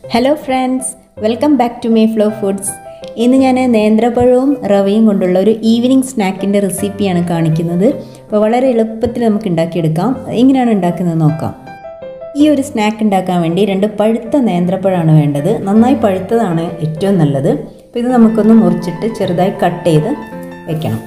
Hello friends, welcome back to my flow foods. ഇന്ന് ഞാൻ നേന്ത്രപ്പഴവും റവയും കൊണ്ടുള്ള ഒരു ഈവനിങ് സ്നാക്കിൻ്റെ റെസിപ്പിയാണ് കാണിക്കുന്നത്. അപ്പോൾ വളരെ എളുപ്പത്തിൽ നമുക്ക് ഉണ്ടാക്കിയെടുക്കാം. എങ്ങനെയാണ് ഉണ്ടാക്കുന്നത് നോക്കാം. ഈ ഒരു സ്നാക്ക് ഉണ്ടാക്കാൻ വേണ്ടി 2 പഴുത്ത നേന്ത്രപ്പഴമാണ് വേണ്ടത്. നന്നായി പഴുത്തതാണ് ഏറ്റവും നല്ലത്. അപ്പോൾ ഇത് നമുക്കൊന്ന് മുറിച്ചിട്ട് ചെറുതായി കട്ട് ചെയ്ത് വെക്കണം.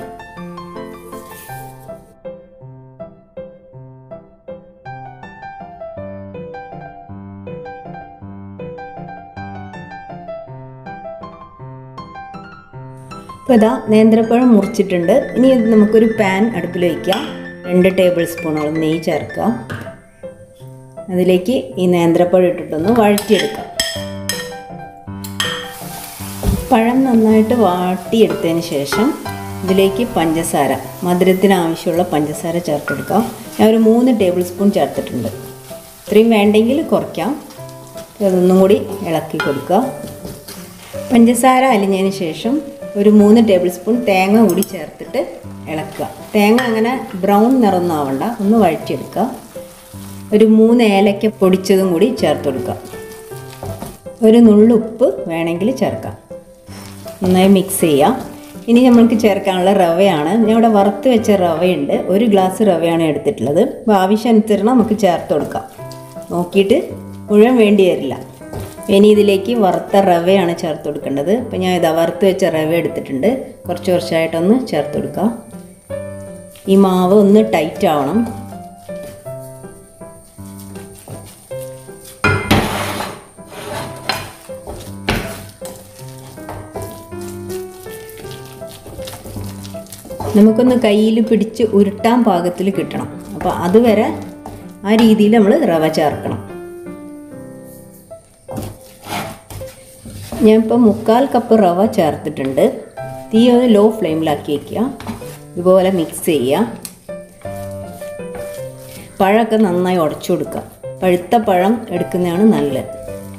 അപ്പോൾ ഇതാ നേന്ത്രപ്പഴം മുറിച്ചിട്ടുണ്ട്. ഇനി നമുക്കൊരു പാൻ അടുപ്പിൽ വയ്ക്കാം. 2 ടേബിൾ സ്പൂണോളം നെയ്യ് ചേർക്കുക. അതിലേക്ക് ഈ നേന്ത്രപ്പഴം ഇട്ടിട്ടൊന്ന് വഴറ്റിയെടുക്കാം. പഴം നന്നായിട്ട് വാട്ടിയെടുത്തതിന് ശേഷം ഇതിലേക്ക് പഞ്ചസാര, മധുരത്തിന് ആവശ്യമുള്ള പഞ്ചസാര ചേർത്തെടുക്കാം. ഞാൻ ഒരു 3 ടേബിൾ സ്പൂൺ ചേർത്തിട്ടുണ്ട്. ഇത്രയും വേണ്ടെങ്കിൽ കുറയ്ക്കാം. അതൊന്നും കൂടി ഇളക്കി കൊടുക്കുക. പഞ്ചസാര അലിഞ്ഞതിന് ശേഷം ഒരു 3 ടേബിൾ സ്പൂൺ തേങ്ങ കൂടി ചേർത്തിട്ട് ഇളക്കുക. തേങ്ങ അങ്ങനെ ബ്രൗൺ നിറമൊന്നും ആവണ്ട, ഒന്ന് വഴറ്റിയെടുക്കുക. ഒരു 3 ഏലക്ക പൊടിച്ചതും കൂടി ചേർത്ത് കൊടുക്കുക. ഒരു നുള്ളുപ്പ് വേണമെങ്കിൽ ചേർക്കാം. നന്നായി മിക്സ് ചെയ്യാം. ഇനി നമ്മൾക്ക് ചേർക്കാനുള്ള റവയാണ്. ഞാൻ ഇവിടെ വറുത്ത് വെച്ച റവയുണ്ട്. 1 ഗ്ലാസ് റവയാണ് എടുത്തിട്ടുള്ളത്. അപ്പോൾ ആവശ്യാനുസരണം നമുക്ക് ചേർത്ത് കൊടുക്കാം. നോക്കിയിട്ട് മുഴുവൻ വേണ്ടി വരില്ല. ഇനി ഇതിലേക്ക് വറുത്ത റവയാണ് ചേർത്ത് കൊടുക്കേണ്ടത്. അപ്പോൾ ഞാൻ ഇതാ വറുത്ത് വെച്ച റവ എടുത്തിട്ടുണ്ട്. കുറച്ചായിട്ടൊന്ന് ചേർത്ത് കൊടുക്കുക. ഈ മാവ് ഒന്ന് ടൈറ്റ് ആവണം. നമുക്കൊന്ന് കയ്യിൽ പിടിച്ച് ഉരുട്ടാൻ പാകത്തിൽ കിട്ടണം. അപ്പോൾ അതുവരെ ആ രീതിയിൽ നമ്മൾ റവ ചേർക്കണം. ഞാനിപ്പോൾ 1/4 കപ്പ് റവ ചേർത്തിട്ടുണ്ട്. തീ ഒന്ന് ലോ ഫ്ലെയിമിലാക്കി വയ്ക്കുക. ഇതുപോലെ മിക്സ് ചെയ്യുക. പഴമൊക്കെ നന്നായി ഉടച്ചു കൊടുക്കുക. പഴുത്ത പഴം എടുക്കുന്നതാണ് നല്ലത്.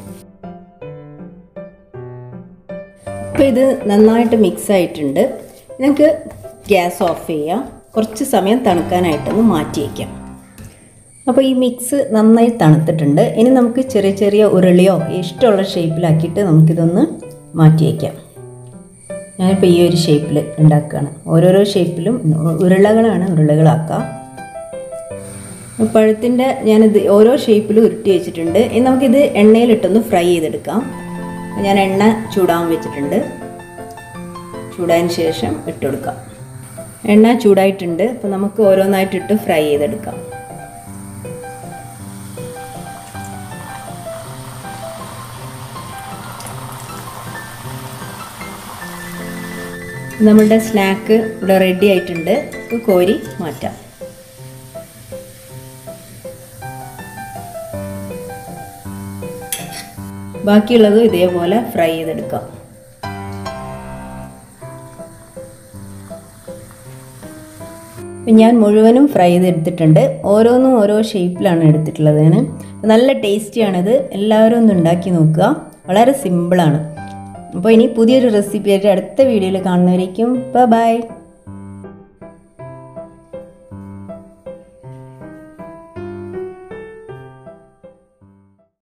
അപ്പോൾ ഇത് നന്നായിട്ട് മിക്സ് ആയിട്ടുണ്ട്. നമുക്ക് ഗ്യാസ് ഓഫ് ചെയ്യാം. കുറച്ച് സമയം തണുക്കാനായിട്ടൊന്ന് മാറ്റി വയ്ക്കാം. അപ്പോൾ ഈ മിക്സ് നന്നായി തണുത്തിട്ടുണ്ട്. ഇനി നമുക്ക് ചെറിയ ചെറിയ ഉരുളിയോ ഇഷ്ടമുള്ള ഷേപ്പിലാക്കിയിട്ട് നമുക്കിതൊന്ന് മാറ്റി വയ്ക്കാം. ഞാനിപ്പോൾ ഈ ഒരു ഷേപ്പിൽ ഉണ്ടാക്കുകയാണ്. ഓരോരോ ഷേപ്പിലും ഉരുളകളാക്കാം. പഴത്തിൻ്റെ ഞാനിത് ഓരോ ഷേപ്പിലും ഉരുട്ടി വെച്ചിട്ടുണ്ട്. ഇനി നമുക്കിത് എണ്ണയിലിട്ടൊന്ന് ഫ്രൈ ചെയ്തെടുക്കാം. ഞാൻ എണ്ണ ചൂടാൻ വെച്ചിട്ടുണ്ട്. ചൂടായതിന് ശേഷം ഇട്ട് കൊടുക്കാം. എണ്ണ ചൂടായിട്ടുണ്ട്. അപ്പോൾ നമുക്ക് ഓരോന്നായിട്ടിട്ട് ഫ്രൈ ചെയ്തെടുക്കാം. നമ്മളുടെ സ്നാക്ക് ഇവിടെ റെഡി ആയിട്ടുണ്ട്. കോരി മാറ്റാം. ബാക്കിയുള്ളത് ഇതേപോലെ ഫ്രൈ ചെയ്തെടുക്കാം. ഞാൻ മുഴുവനും ഫ്രൈ ചെയ്തെടുത്തിട്ടുണ്ട്. ഓരോന്നും ഓരോ ഷേപ്പിലാണ് എടുത്തിട്ടുള്ളത്. നല്ല ടേസ്റ്റിയാണിത്. എല്ലാവരും ഒന്ന് ഉണ്ടാക്കി നോക്കുക. വളരെ സിമ്പിളാണ്. അപ്പോൾ ഇനി പുതിയൊരു റെസിപ്പി ആയിട്ട് അടുത്ത വീഡിയോയിൽ കാണുന്നവരേക്കും ബൈ.